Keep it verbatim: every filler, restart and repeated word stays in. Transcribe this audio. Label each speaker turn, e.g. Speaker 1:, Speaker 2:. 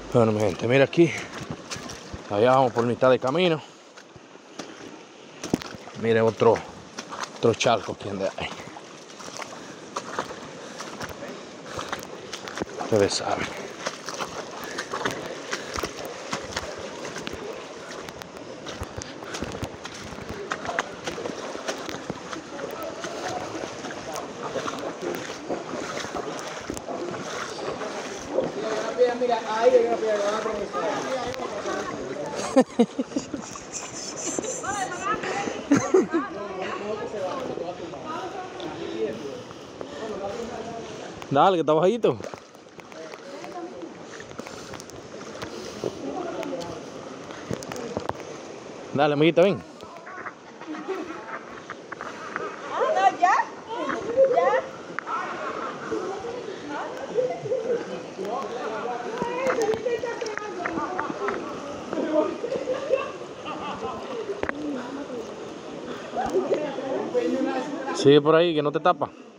Speaker 1: Bueno, mi gente, mira aquí. Allá vamos por mitad de camino. Mire otro, otro charco que anda ahí. Ustedes saben.
Speaker 2: Mira, ahí hay una piedra, van a comenzar.
Speaker 1: Dale, que está bajito. Dale, amiguita, ven.
Speaker 3: Ah, no, ya. Ya.
Speaker 1: Sigue por ahí, que no te tapa.